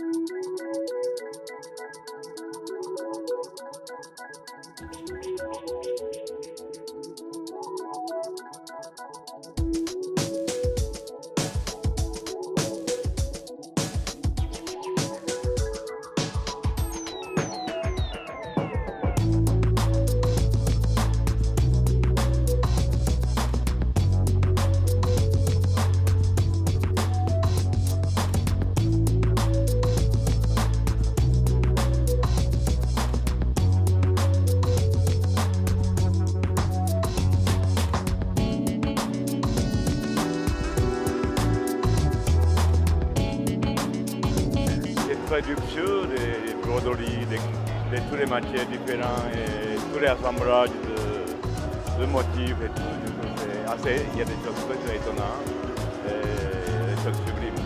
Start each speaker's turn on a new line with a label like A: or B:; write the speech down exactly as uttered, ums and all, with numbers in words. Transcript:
A: Traduction des broderies, de, de toutes les matières différentes et tous les assemblages de, de motifs et tout. C'est assez, il y a des choses très étonnantes et des choses sublimes.